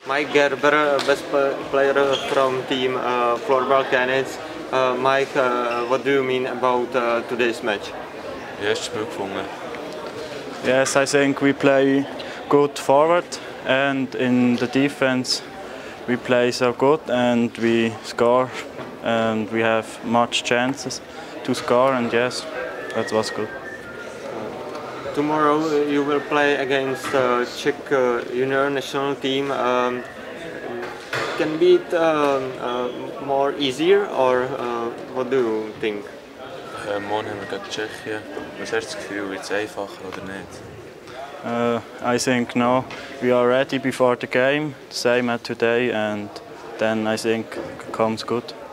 Mike Gerber, best player from team Floorball Köniz. Mike, what do you mean about today's match? Spiel gefunden. Yes, I think we play good forward, and in the defense we play so good and we score and we have much chances to score, and yes, that was good. Tomorrow you will play against Czech junior national team. Can be it more easier, or what do you think? Morgen hebben we gegen Tsjechië. Was hast du das Gefühl, wird es einfacher oder nicht? I think no, we are ready before the game, same as today, and then I think it comes good.